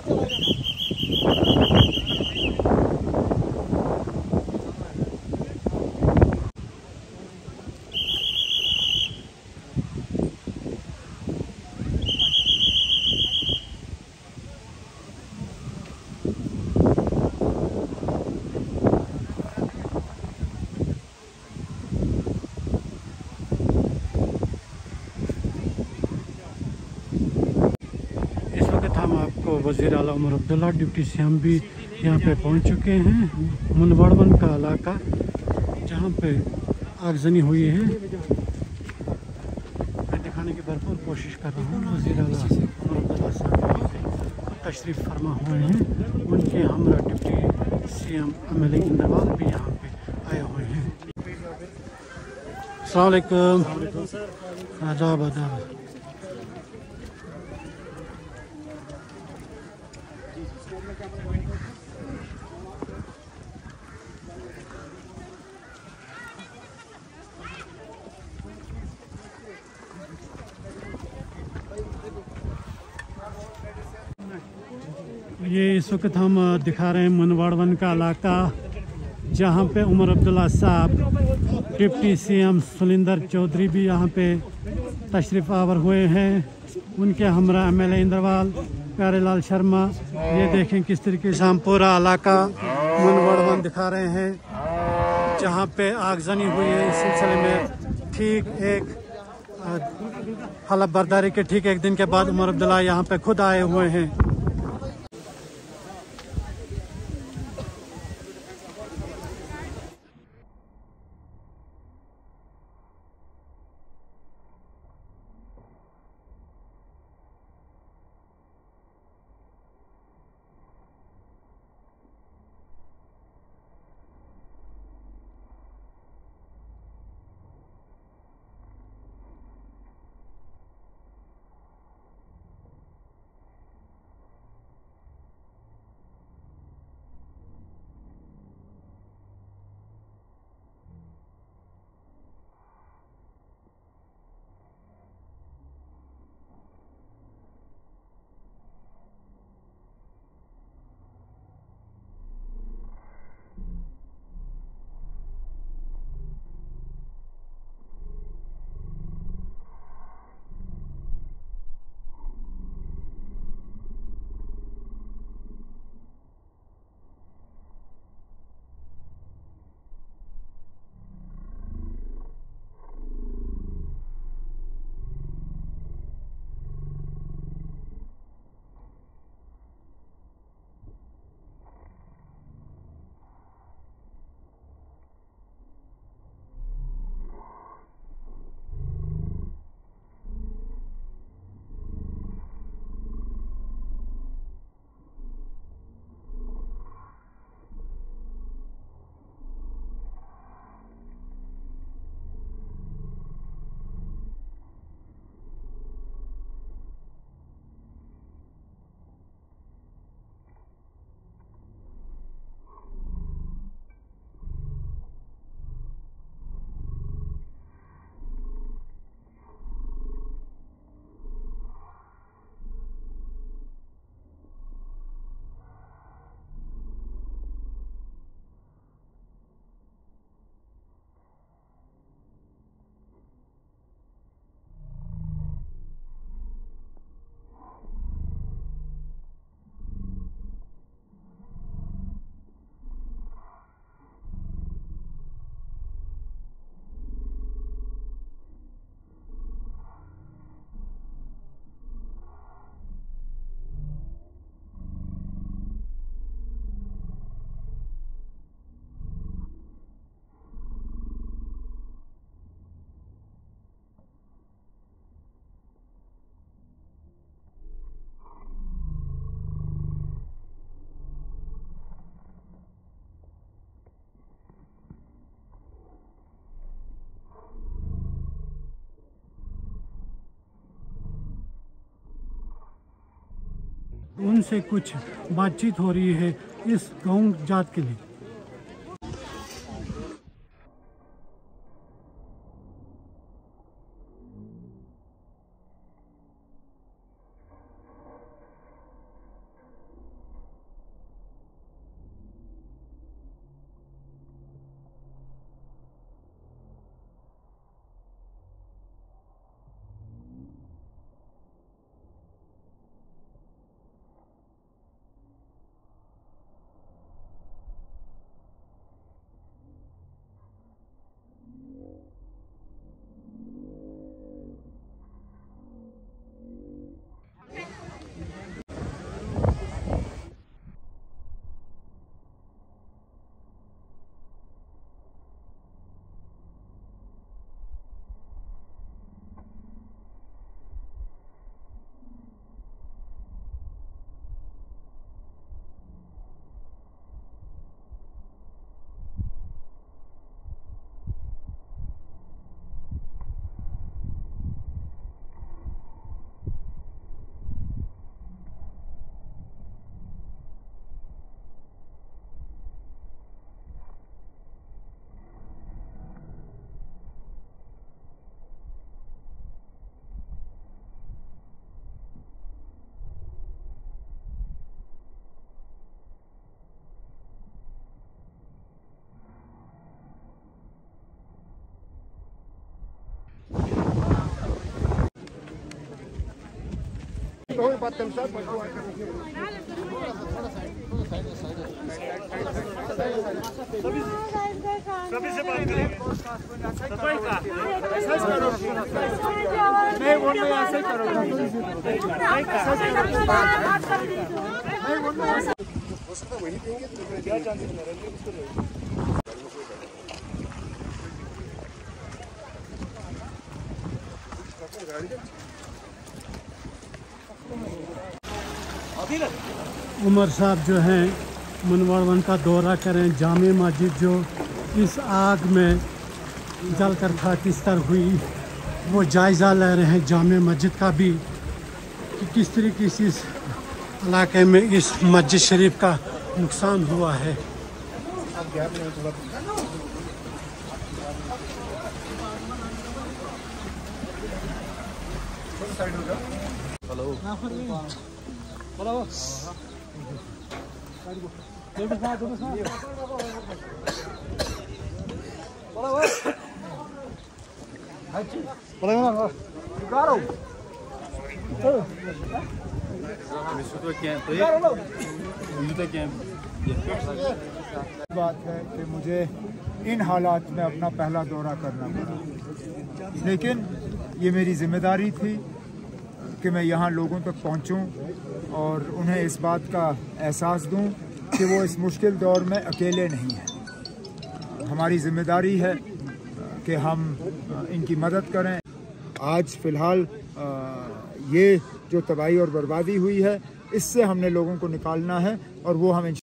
वज़ीर आला Omar Abdullah deputy CM भी यहाँ पे पहुँच चुके हैं। मुनवाड़वन का इलाका जहाँ पे आगजनी हुई है, मैं दिखाने की भरपूर कोशिश कर रहा हूँ। वज़ीर आला उमर अब्दुल्ला साहब तशरीफ़ फरमा हुए हैं, उनके हमरा डिप्टी सीएम एमएलए इंद्रवाल भी यहाँ पे आए हुए हैं। अस्सलाम वालेकुम। आदाब आदाब। ये इस वक्त हम दिखा रहे हैं मुनवाड़वन का इलाका, जहाँ पे उमर अब्दुल्ला साहब डिप्टी सीएम सुलिंदर चौधरी भी यहाँ पे तशरीफ़ आवर हुए हैं। उनके हमरा एमएलए इंद्रवाल प्यारेलाल शर्मा। ये देखें किस तरीके से हम पूरा इलाका मुनवाड़वन दिखा रहे हैं, जहाँ पे आगजनी हुई है। इस सिलसिले में ठीक एक हलफ बर्दारी के ठीक एक दिन के बाद उमर अब्दुल्ला यहाँ पे खुद आए हुए हैं। उनसे कुछ बातचीत हो रही है इस गाँव जात के लिए। सभी से बात करेंगे। सफाई का नहीं वो नहीं ऐसे करो क्या चांसेस है उमर साहब जो हैं मनवाड़ वन का दौरा करें, जामे मस्जिद जो इस आग में जलकर खाकिस्तान हुई वो जायज़ा ले रहे हैं जामे मस्जिद का भी कि किस तरीके से इस इलाके में इस मस्जिद शरीफ का नुकसान हुआ है। बात है कि मुझे इन हालात में अपना पहला दौरा करना पड़ा, लेकिन ये मेरी जिम्मेदारी थी कि मैं यहाँ लोगों तक पहुँचूँ और उन्हें इस बात का एहसास दूँ कि वो इस मुश्किल दौर में अकेले नहीं हैं। हमारी जिम्मेदारी है कि हम इनकी मदद करें। आज फ़िलहाल ये जो तबाही और बर्बादी हुई है इससे हमने लोगों को निकालना है और वो हम